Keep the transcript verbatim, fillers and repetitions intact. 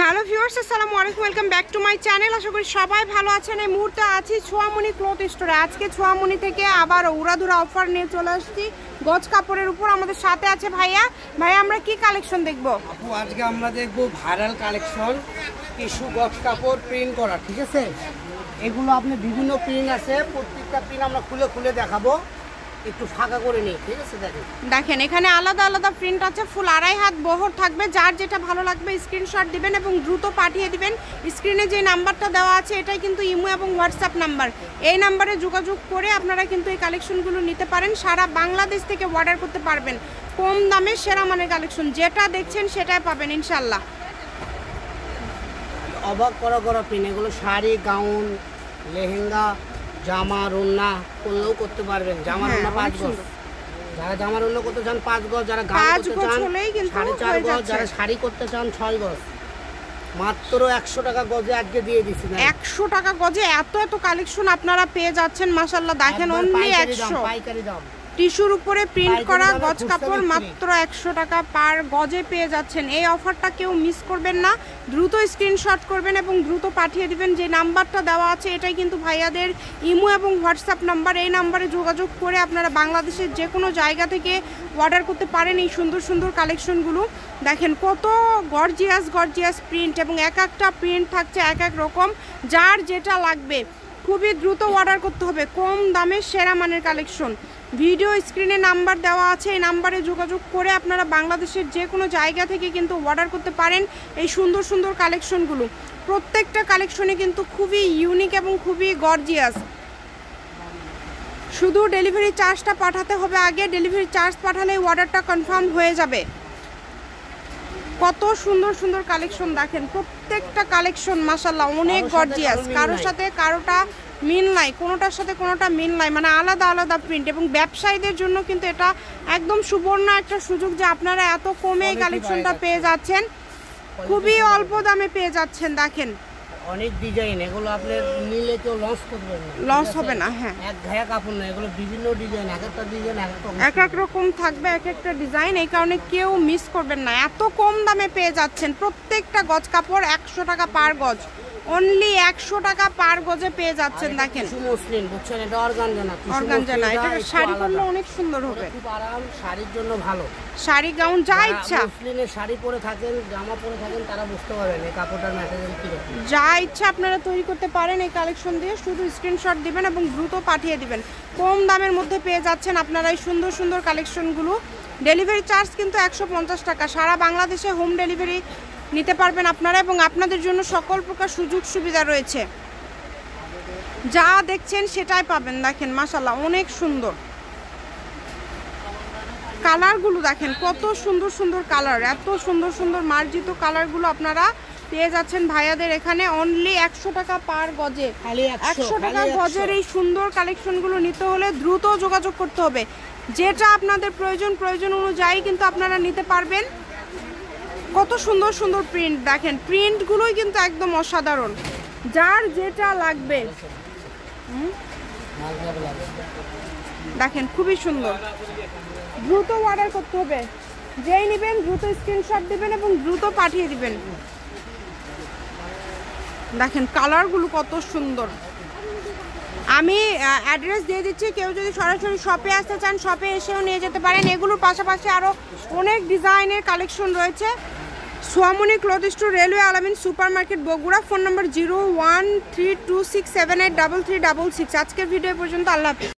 Hello viewers, আসসালামু আলাইকুম, welcome back to my channel. আশা করি সবাই ভালো আছেন। এই মুহূর্তে আছি ছোঁয়ামণি ক্লথ স্টোরে। আজকে ছোঁয়ামণি থেকে আবার উড়াধুরা অফার নিয়ে চলে আসছি গজ কাপড়ের উপর। আমাদের সাথে আছে ভাইয়া। ভাইয়া, আমরা কি কালেকশন দেখব? আপু, আজকে আমরা দেখব ভাইরাল কালেকশন, টিস্যু গজ কাপড় প্রিন্ট করা। ঠিক আছে, এগুলো আপনি বিভিন্ন প্রিন্ট আছে, প্রত্যেকটা প্রিন্ট আমরা খুলে খুলে দেখাবো। একটু ফাঁকা করে নিই, ঠিক আছে? দেখেন দেখেন এখানে আলাদা আলাদা প্রিন্ট আছে, ফুল আড়াই হাত বহর থাকবে। যার যেটা ভালো লাগবে স্ক্রিনশট দিবেন এবং দ্রুত পাঠিয়ে দিবেন। স্ক্রিনে যে নাম্বারটা দেওয়া আছে এটাই কিন্তু ইমো এবং হোয়াটসঅ্যাপ নাম্বার। এই নাম্বারে যোগাযোগ করে আপনারা কিন্তু এই কালেকশনগুলো নিতে পারেন। সারা বাংলাদেশ থেকে অর্ডার করতে পারবেন। কম দামে সেরা মানের কালেকশন, যেটা দেখছেন সেটাই পাবেন ইনশাল্লাহ। অবাক করা করা প্রিন্ট, এগুলো শাড়ি, গাউন, লেহেঙ্গা, জামা, রুন্না করলেও করতে পারবেন। জামা রুন্না পাঁচ গজ, যারা জামা রুন্না করতে চান পাঁচ গজ, যারা গাউন করতে চান সাড়ে চার গজ, যারা শাড়ি করতে চান ছয় গজ। মাত্র একশো টাকা গজে আজকে দিয়ে দিচ্ছি। একশো টাকা গজে এত এত কালেকশন আপনারা পেয়ে যাচ্ছেন মাশাআল্লাহ। দেখেন অনলি একশো, পাইকারি দাম। টিস্যুর উপরে প্রিন্ট করা গজ কাপড় মাত্র একশো টাকা পার গজে পেয়ে যাচ্ছেন। এই অফারটা কেউ মিস করবেন না। দ্রুত স্ক্রিনশট করবেন এবং দ্রুত পাঠিয়ে দিবেন। যে নাম্বারটা দেওয়া আছে এটাই কিন্তু ভাইয়াদের ইমো এবং হোয়াটসঅ্যাপ নাম্বার। এই নাম্বারে যোগাযোগ করে আপনারা বাংলাদেশের যে কোনো জায়গা থেকে অর্ডার করতে পারেন এই সুন্দর সুন্দর কালেকশনগুলো। দেখেন কত গর্জিয়াস গর্জিয়াস প্রিন্ট, এবং এক একটা প্রিন্ট থাকছে এক এক রকম। যার যেটা লাগবে খুবই দ্রুত অর্ডার করতে হবে। কম দামে সেরা মানের কালেকশন। ভিডিও স্ক্রিনে নাম্বার দেওয়া আছে, এই নাম্বারে যোগাযোগ করে আপনারা বাংলাদেশের যে কোনো জায়গা থেকে কিন্তু অর্ডার করতে পারেন এই সুন্দর সুন্দর কালেকশনগুলো। প্রত্যেকটা কালেকশনে কিন্তু খুবই ইউনিক এবং খুবই গর্জিয়াস। শুধু ডেলিভারি চার্জটা পাঠাতে হবে আগে। ডেলিভারি চার্জ পাঠালে অর্ডারটা কনফার্ম হয়ে যাবে। কত সুন্দর সুন্দর কালেকশন দেখেন, প্রত্যেকটা কালেকশন মাশাআল্লাহ অনেক গর্জিয়াস। কারোর সাথে কারোটা মিল নাই, কোনোটার সাথে কোনোটা মিল নাই, মানে আলাদা আলাদা প্রিন্ট। এবং ব্যবসায়ীদের জন্য কিন্তু এটা একদম সুবর্ণ একটা সুযোগ যে আপনারা এত কমে এই কালেকশনটা পেয়ে যাচ্ছেন, খুবই অল্প দামে পেয়ে যাচ্ছেন। দেখেন অনেক ডিজাইন, এগুলো আপনি নিলে কেউ লস করবেন না, লস হবে না। হ্যাঁ, এক ঘায়া কাপড় না, এগুলো বিভিন্ন ডিজাইন, এক একটা ডিজাইন এক এক রকম থাকবে, এক একটা ডিজাইন। এই কারণে কেউ মিস করবেন না। এত কম দামে পেয়ে যাচ্ছেন। প্রত্যেকটা গজ কাপড় একশো টাকা পার গজ, অনলি একশো টাকা পার গজে পেয়ে যাচ্ছেন। দেখেন মসলিন, বুঝছেন? এটা অর্গানজা না, অর্গানজা না, এটা শাড়ি পরলে অনেক সুন্দর হবে, খুব আরাম, শাড়ির জন্য ভালো। শাড়ি গাউন যা ইচ্ছা, মসলিনের শাড়ি পরে থাকেন, জামা পরে থাকেন, তারা বুঝতে পারবেন এই কাপড়টার ম্যাটেরিয়াল কি রকম। যা ইচ্ছা আপনারা তৈরি করতে পারেন এই কালেকশন দিয়ে। শুধু স্ক্রিনশট দিবেন এবং দ্রুত পাঠিয়ে দিবেন। কম দামের মধ্যে পেয়ে যাচ্ছেন আপনারা এই সুন্দর সুন্দর কালেকশনগুলো। ডেলিভারি চার্জ কিন্তু একশো পঞ্চাশ টাকা। সারা বাংলাদেশে হোম ডেলিভারি নিতে পারবেন আপনারা, এবং আপনাদের জন্য সকল প্রকার সুযোগ সুবিধা রয়েছে। যা দেখছেন সেটাই পাবেন। দেখেন মাশাআল্লাহ অনেক সুন্দর কালারগুলো। দেখেন কত সুন্দর সুন্দর কালার, এত সুন্দর সুন্দর মার্জিত কালারগুলো আপনারা পেয়ে যাচ্ছেন ভাইয়াদের এখানে অনলি একশো টাকা পার গজে। একশো টাকা গজের এই সুন্দর কালেকশনগুলো নিতে হলে দ্রুত যোগাযোগ করতে হবে। যেটা আপনাদের প্রয়োজন প্রয়োজন অনুযায়ী কিন্তু আপনারা নিতে পারবেন। কত সুন্দর সুন্দর প্রিন্ট, দেখেন প্রিন্টগুলোই কিন্তু একদম অসাধারণ। যার যেটা লাগবে দেখেন খুবই সুন্দর। দ্রুত অর্ডার করতে হবে। যেই নেবেন দ্রুত স্ক্রিনশট দিবেন এবং দ্রুত পাঠিয়ে দিবেন। দেখেন কালারগুলো কত সুন্দর। আমি অ্যাড্রেস দিয়ে দিচ্ছি, কেউ যদি সরাসরি শপে আসতে চান শপে এসেও নিয়ে যেতে পারেন। এগুলোর পাশাপাশি আরও অনেক ডিজাইনের কালেকশন রয়েছে। Chhoyamoni cloth store, railway Alamin super market, Bogura. Phone number zero one three two six seven eight double three double six. আজকের ভিডিও পর্যন্ত, আল্লাহ হাফেজ।